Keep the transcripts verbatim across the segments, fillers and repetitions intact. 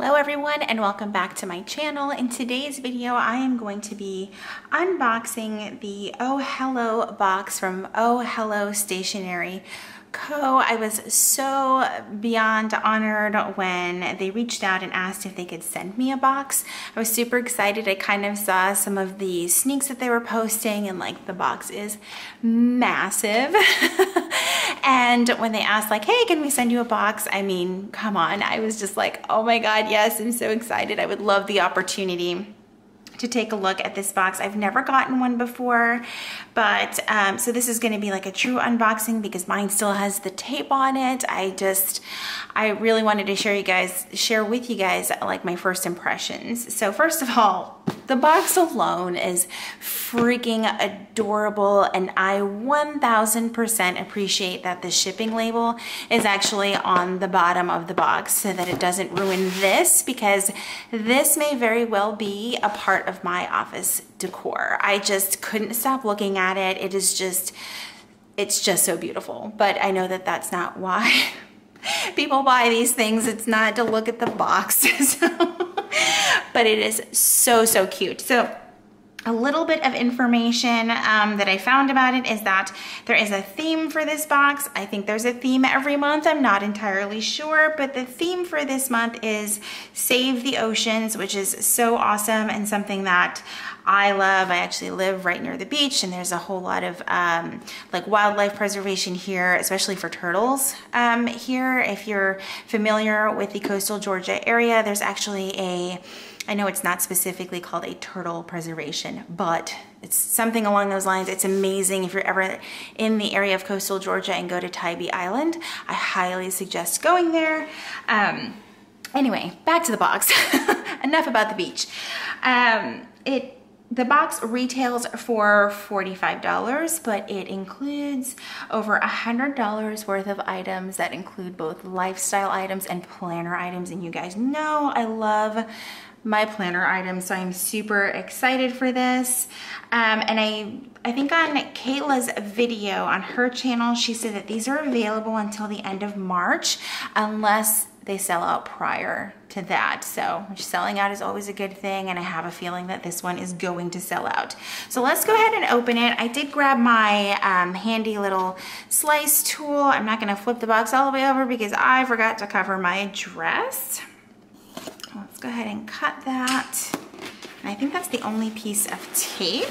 Hello everyone and welcome back to my channel. In today's video I am going to be unboxing the Oh Hello box from Oh Hello Stationery Co. I was so beyond honored when they reached out and asked if they could send me a box. I was super excited. I kind of saw some of the sneaks that they were posting and like the box is massive. And when they asked like, hey, can we send you a box? I mean, come on. I was just like, oh my God, yes, I'm so excited. I would love the opportunity to take a look at this box. I've never gotten one before, but um, so this is gonna be like a true unboxing because mine still has the tape on it. I just, I really wanted to share you guys, share with you guys like my first impressions. So first of all, the box alone is freaking adorable, and I one thousand percent appreciate that the shipping label is actually on the bottom of the box so that it doesn't ruin this, because this may very well be a part of my office decor. I just couldn't stop looking at it. It is just, it's just so beautiful. But I know that that's not why people buy these things. It's not to look at the box. So. But it is so, so cute. So a little bit of information um, that I found about it is that there is a theme for this box. I think there's a theme every month. I'm not entirely sure, but the theme for this month is Save the Oceans, which is so awesome and something that I love. I actually live right near the beach, and there's a whole lot of um, like wildlife preservation here, especially for turtles um, here. If you're familiar with the coastal Georgia area, there's actually a, I know it's not specifically called a turtle preservation, but it's something along those lines. It's amazing. If you're ever in the area of coastal Georgia and go to Tybee Island, I highly suggest going there. Um, anyway, back to the box. Enough about the beach. Um, it The box retails for forty-five dollars, but it includes over one hundred dollars worth of items that include both lifestyle items and planner items. And you guys know I love my planner items, so I'm super excited for this. Um, and I, I think on Kayla's video on her channel, she said that these are available until the end of March, unless they sell out prior to that. So selling out is always a good thing, and I have a feeling that this one is going to sell out. So let's go ahead and open it. I did grab my um, handy little slice tool. I'm not gonna flip the box all the way over because I forgot to cover my address. Let's go ahead and cut that. And I think that's the only piece of tape.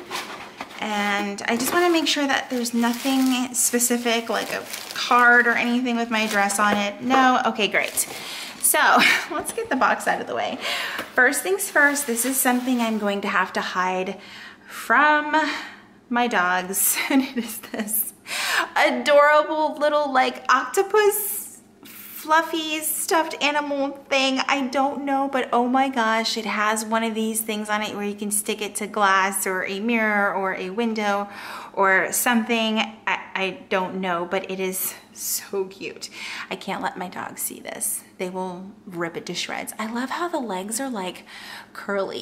And I just want to make sure that there's nothing specific, like a card or anything with my address on it. No? Okay, great. So let's get the box out of the way. First things first, this is something I'm going to have to hide from my dogs. And it is this adorable little like octopus fluffy stuffed animal thing. I don't know, but oh my gosh, it has one of these things on it where you can stick it to glass or a mirror or a window or something. I, I don't know, but it is so cute. I can't let my dogs see this. They will rip it to shreds. I love how the legs are like curly.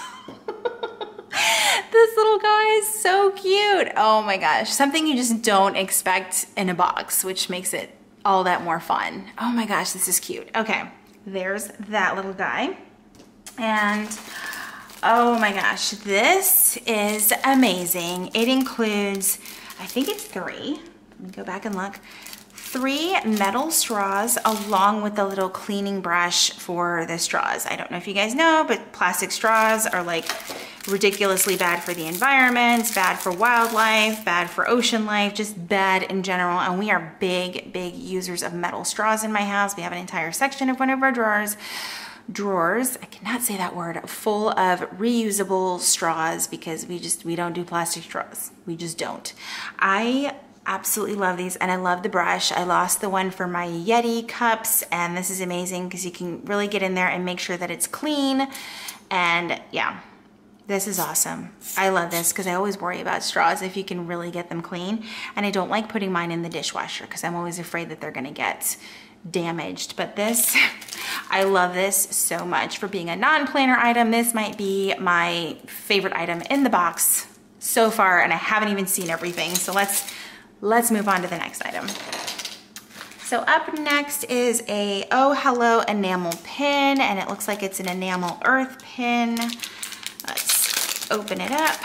This little guy is so cute. Oh my gosh, something you just don't expect in a box, which makes it all that more fun. Oh my gosh, this is cute. Okay, there's that little guy. And oh my gosh, this is amazing. It includes, I think it's three, let me go back and look, three metal straws along with the little cleaning brush for the straws. I don't know if you guys know, but plastic straws are like ridiculously bad for the environment, bad for wildlife, bad for ocean life, just bad in general. And we are big, big users of metal straws in my house. We have an entire section of one of our drawers, drawers, I cannot say that word, full of reusable straws because we just, we don't do plastic straws. We just don't. I absolutely love these, and I love the brush. I lost the one for my Yeti cups, and this is amazing because you can really get in there and make sure that it's clean. And yeah, this is awesome. I love this because I always worry about straws if you can really get them clean. And I don't like putting mine in the dishwasher because I'm always afraid that they're gonna get damaged. But this, I love this so much. For being a non-planner item, this might be my favorite item in the box so far, and I haven't even seen everything. So let's let's move on to the next item. So up next is a Oh Hello enamel pin, and it looks like it's an enamel earth pin. Let's open it up.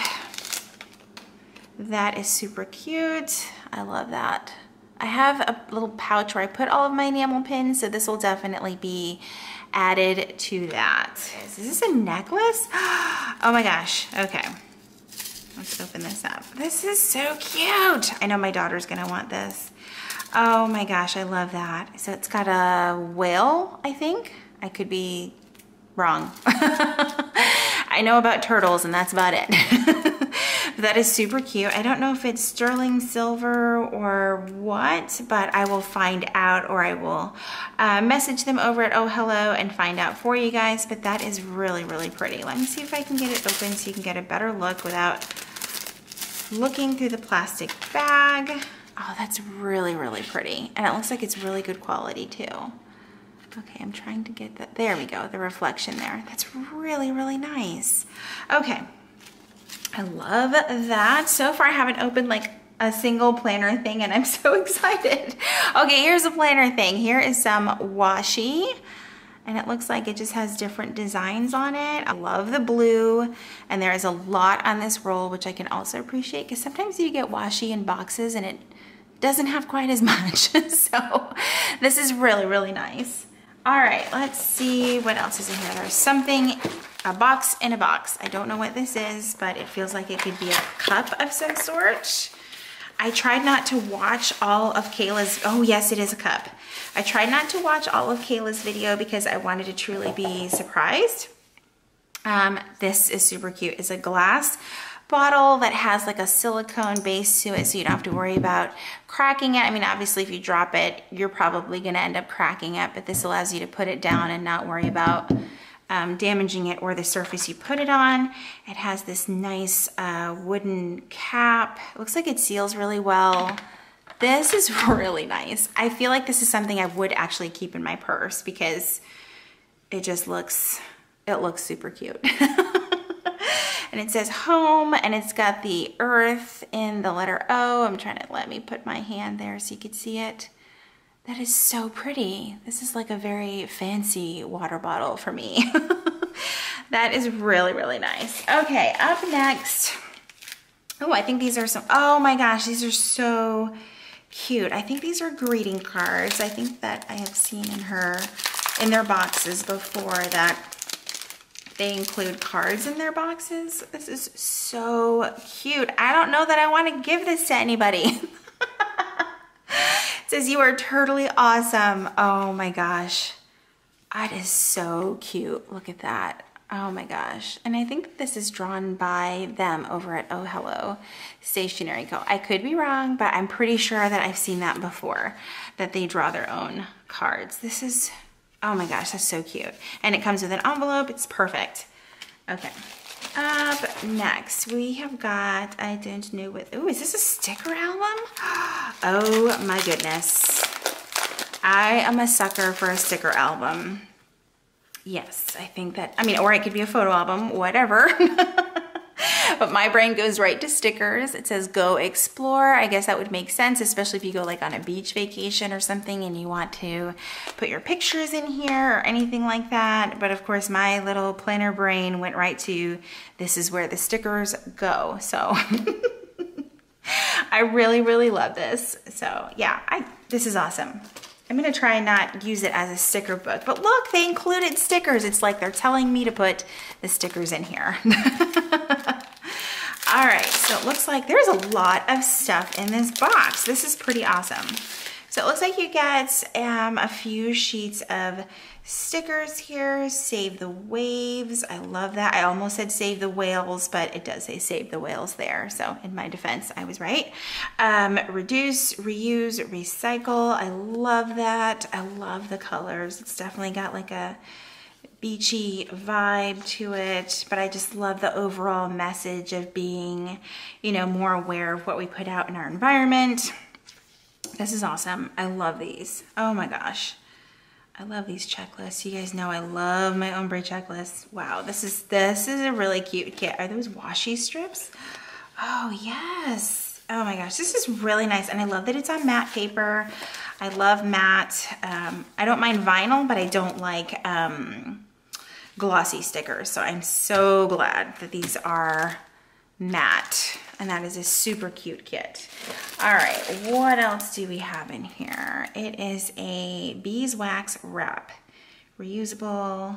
That is super cute. I love that. I have a little pouch where I put all of my enamel pins, so this will definitely be added to that. Is this a necklace? Oh my gosh, okay. Let's open this up. This is so cute. I know my daughter's gonna want this. Oh my gosh, I love that. So it's got a whale, I think. I could be wrong. I know about turtles and that's about it. That is super cute. I don't know if it's sterling silver or what, but I will find out, or I will uh, message them over at Oh Hello and find out for you guys. But that is really, really pretty. Let me see if I can get it open so you can get a better look without looking through the plastic bag. Oh, that's really, really pretty. And it looks like it's really good quality too. Okay, I'm trying to get that. There we go, the reflection there. That's really, really nice. Okay, I love that. So far I haven't opened like a single planner thing and I'm so excited. Okay, here's a planner thing. Here is some washi. And it looks like it just has different designs on it. I love the blue, and there is a lot on this roll, which I can also appreciate because sometimes you get washi in boxes and it doesn't have quite as much. So this is really, really nice. All right, let's see what else is in here. There's something, a box in a box. I don't know what this is, but it feels like it could be a cup of some sort. I tried not to watch all of Kayla's, oh yes, it is a cup. I tried not to watch all of Kayla's video because I wanted to truly be surprised. Um, this is super cute. It's a glass bottle that has like a silicone base to it, so you don't have to worry about cracking it. I mean, obviously if you drop it, you're probably gonna end up cracking it, but this allows you to put it down and not worry about um, damaging it or the surface you put it on. It has this nice uh, wooden cap. It looks like it seals really well. This is really nice. I feel like this is something I would actually keep in my purse because it just looks, it looks super cute. And it says home, and it's got the earth in the letter O. I'm trying to let me put my hand there so you could see it. That is so pretty. This is like a very fancy water bottle for me. That is really, really nice. Okay, up next. Oh, I think these are some, oh my gosh, these are so cute. I think these are greeting cards. I think that I have seen in her, in their boxes before that they include cards in their boxes. This is so cute. I don't know that I want to give this to anybody. It says, you are totally awesome. Oh my gosh. That is so cute. Look at that. Oh my gosh. And I think this is drawn by them over at Oh Hello Stationery Co. I could be wrong, but I'm pretty sure that I've seen that before, that they draw their own cards. This is, oh my gosh, that's so cute. And it comes with an envelope. It's perfect. Okay. Up next, we have got, I don't know what, oh, is this a sticker album? Oh my goodness. I am a sucker for a sticker album. Yes, I think that, I mean, or it could be a photo album, whatever. But my brain goes right to stickers. It says go explore. I guess that would make sense, especially if you go like on a beach vacation or something and you want to put your pictures in here or anything like that. But of course, my little planner brain went right to, this is where the stickers go. So I really, really love this. So yeah, I this is awesome. I'm gonna try and not use it as a sticker book, but look, they included stickers. It's like they're telling me to put the stickers in here. All right, so it looks like there's a lot of stuff in this box. This is pretty awesome. So it looks like you get um, a few sheets of stickers here. Save the waves, I love that. I almost said save the whales, but it does say save the whales there. So in my defense, I was right. Um, reduce, reuse, recycle, I love that. I love the colors. It's definitely got like a beachy vibe to it, but I just love the overall message of being, you know, more aware of what we put out in our environment. This is awesome. I love these. Oh my gosh. I love these checklists. You guys know I love my ombre checklists. Wow, this is this is a really cute kit. Are those washi strips? Oh yes. Oh my gosh, this is really nice. And I love that it's on matte paper. I love matte. Um, I don't mind vinyl, but I don't like um, glossy stickers. So I'm so glad that these are matte, and that is a super cute kit. All right, what else do we have in here? It is a beeswax wrap, reusable.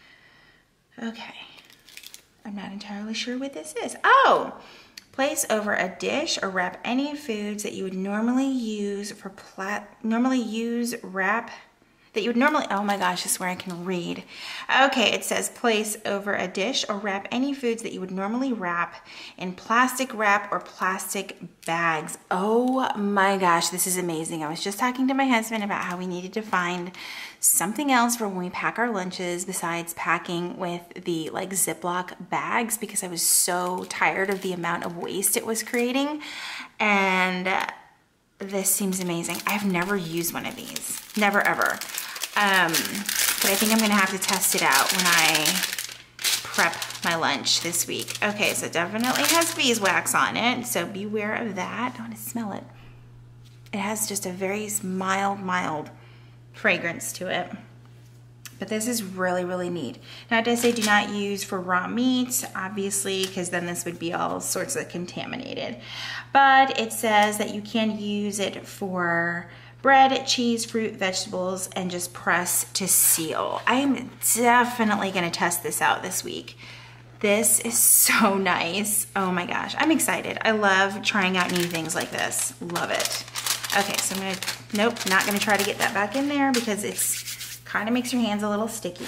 Okay, I'm not entirely sure what this is. Oh, place over a dish or wrap any foods that you would normally use for plat, normally use wrap, that you would normally, oh my gosh, this is where I can read. Okay, it says place over a dish or wrap any foods that you would normally wrap in plastic wrap or plastic bags. Oh my gosh, this is amazing. I was just talking to my husband about how we needed to find something else for when we pack our lunches besides packing with the like Ziploc bags, because I was so tired of the amount of waste it was creating. And this seems amazing. I've never used one of these, never ever. Um, but I think I'm gonna have to test it out when I prep my lunch this week. Okay, so it definitely has beeswax on it, so beware of that. I wanna smell it. It has just a very mild, mild fragrance to it. But this is really, really neat. Now it does say do not use for raw meat, obviously, because then this would be all sorts of contaminated. But it says that you can use it for bread, cheese, fruit, vegetables, and just press to seal. I am definitely gonna test this out this week. This is so nice. Oh my gosh, I'm excited. I love trying out new things like this. Love it. Okay, so I'm gonna, nope, not gonna try to get that back in there because it's kind of makes your hands a little sticky.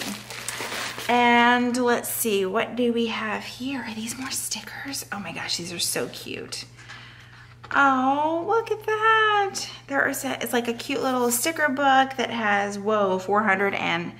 And let's see, what do we have here? Are these more stickers? Oh my gosh, these are so cute. Oh, look at that. There are, it's like a cute little sticker book that has, whoa, four hundred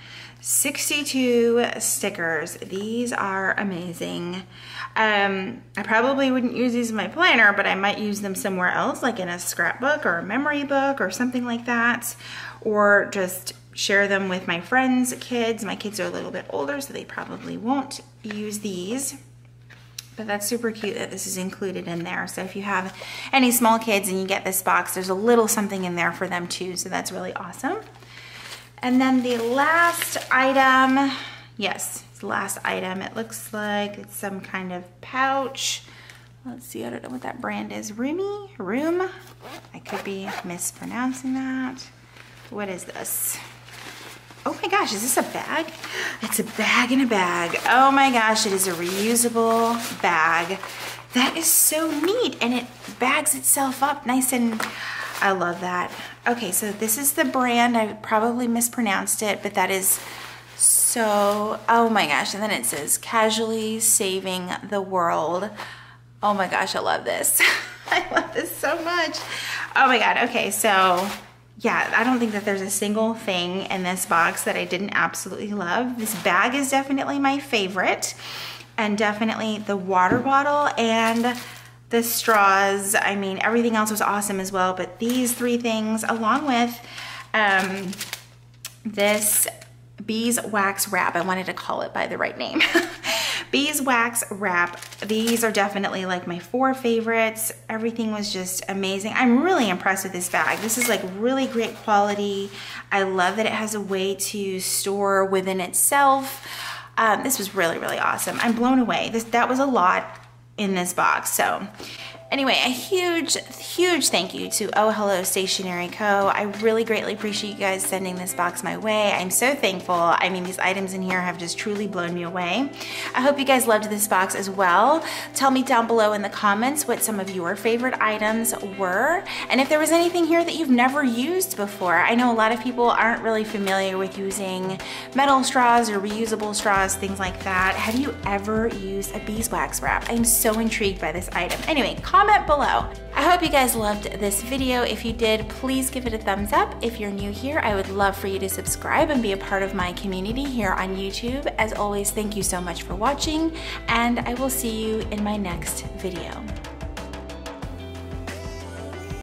sixty-two stickers. These are amazing. Um, I probably wouldn't use these in my planner, but I might use them somewhere else, like in a scrapbook or a memory book or something like that, or just share them with my friends' kids. My kids are a little bit older, so they probably won't use these. But that's super cute that this is included in there. So if you have any small kids and you get this box, there's a little something in there for them too. So that's really awesome. And then the last item, yes, it's the last item. It looks like it's some kind of pouch. Let's see, I don't know what that brand is. Roomy? Room? I could be mispronouncing that. What is this? Oh my gosh, is this a bag? It's a bag in a bag. Oh my gosh, it is a reusable bag. That is so neat, and it bags itself up nice and, I love that. Okay, so this is the brand. I probably mispronounced it, but that is so, oh my gosh, and then it says casually saving the world. Oh my gosh, I love this. I love this so much. Oh my God, okay, so yeah, I don't think that there's a single thing in this box that I didn't absolutely love. This bag is definitely my favorite, and definitely the water bottle and the straws. I mean, everything else was awesome as well, but these three things, along with um, this beeswax wrap, I wanted to call it by the right name. Beeswax wrap, these are definitely like my four favorites. Everything was just amazing. I'm really impressed with this bag. This is like really great quality. I love that it has a way to store within itself. Um, this was really, really awesome. I'm blown away. This, that was a lot in this box. So anyway, a huge, huge thank you to Oh Hello Stationery Co. I really greatly appreciate you guys sending this box my way. I'm so thankful. I mean, these items in here have just truly blown me away. I hope you guys loved this box as well. Tell me down below in the comments what some of your favorite items were, and if there was anything here that you've never used before. I know a lot of people aren't really familiar with using metal straws or reusable straws, things like that. Have you ever used a beeswax wrap? I'm so intrigued by this item. Anyway, comment below. I hope you guys loved this video. If you did, please give it a thumbs up. If you're new here, I would love for you to subscribe and be a part of my community here on YouTube. As always, thank you so much for watching, and I will see you in my next video.